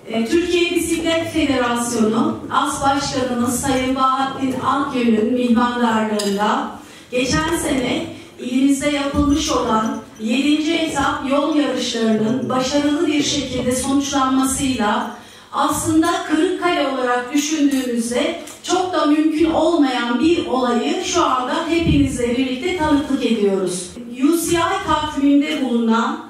Türkiye Bisiklet Federasyonu As Başkanımız Sayın Bahattin Akgün'ün mihmandarlığında geçen sene ilimizde yapılmış olan 7. etap yol yarışlarının başarılı bir şekilde sonuçlanmasıyla aslında Kırıkkale olarak düşündüğümüzde çok da mümkün olmayan bir olayı şu anda hepinizle birlikte tanıklık ediyoruz. UCI takviminde bulunan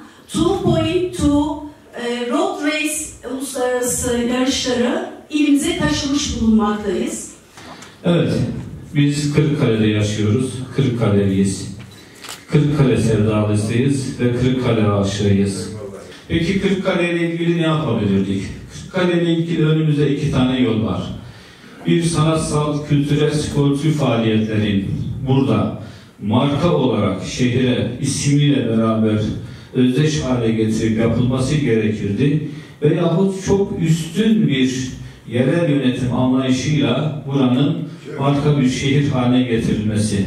2.2 Road Race uluslararası yarışları ilimize taşımış bulunmaktayız. Evet, biz Kırıkkale'de yaşıyoruz, Kırıkkale'liyiz. Kırıkkale sevdalısıyız ve Kırıkkale aşığıyız. Peki Kırıkkale ile ilgili ne yapabilirdik? Kırıkkale ile ilgili önümüzde 2 tane yol var. Bir sanatsal, kültürel, sportif faaliyetlerin burada marka olarak şehre ismiyle beraber özdeş hale getirip yapılması gerekirdi. Veyahut çok üstün bir yerel yönetim anlayışıyla buranın marka bir şehir haline getirilmesi.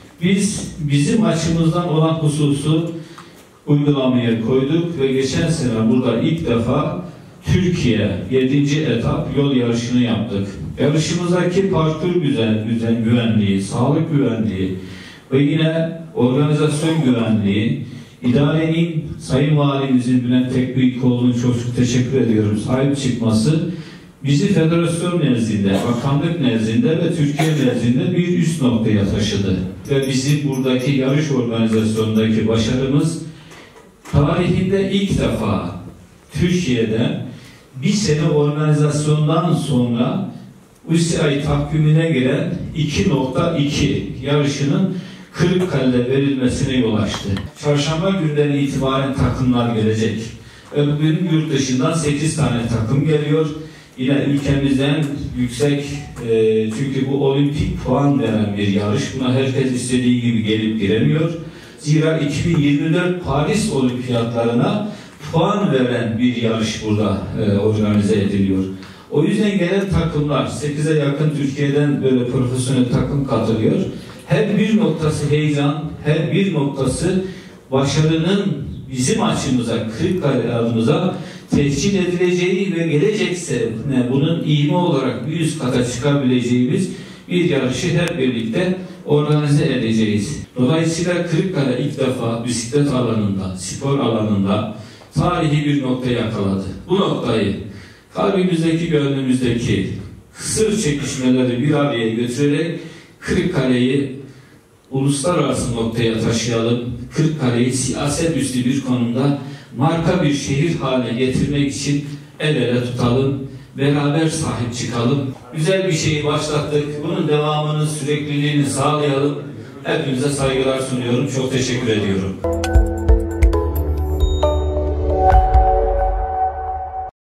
Bizim açımızdan olan hususu uygulamaya koyduk ve geçen sene burada ilk defa Türkiye 7. etap yol yarışını yaptık. Yarışımızdaki parkur güvenliği, sağlık güvenliği ve yine organizasyon güvenliği, idarenin, Sayın Valimizin Bülent Tekbikoğlu'nun çok teşekkür ediyorum, sahip çıkması bizi federasyon nezdinde, bakanlık nezdinde ve Türkiye nezdinde bir üst noktaya taşıdı. Ve bizim buradaki yarış organizasyonundaki başarımız tarihinde ilk defa Türkiye'de bir sene organizasyondan sonra UCI takvimine giren 2.2 yarışının Kırıkkale'de verilmesine yol açtı. Çarşamba günden itibaren takımlar gelecek. Bugün yurt dışından 8 tane takım geliyor. Yine ülkemizden yüksek, çünkü bu olimpik puan veren bir yarış. Buna herkes istediği gibi gelip giremiyor. Zira 2024 Paris Olimpiyatlarına puan veren bir yarış burada organize ediliyor. O yüzden gelen takımlar, 8'e yakın Türkiye'den böyle profesyonel takım katılıyor. Her bir noktası heyecan, her bir noktası başarının bizim açımıza, Kırıkkale adımıza tescil edileceği ve gelecekse bunun ivme olarak bir üst kata çıkabileceğimiz bir yarışı hep birlikte organize edeceğiz. Dolayısıyla Kırıkkale ilk defa bisiklet alanında, spor alanında tarihi bir noktayı yakaladı. Bu noktayı kalbimizdeki, gönlümüzdeki kısır çekişmeleri bir araya götürerek Kırıkkale'yi uluslararası noktaya taşıyalım. Kırıkkale'yi siyaset üstü bir konumda marka bir şehir haline getirmek için el ele tutalım, beraber sahip çıkalım. Güzel bir şeyi başlattık. Bunun devamını, sürekliliğini sağlayalım. Hepinize saygılar sunuyorum. Çok teşekkür ediyorum.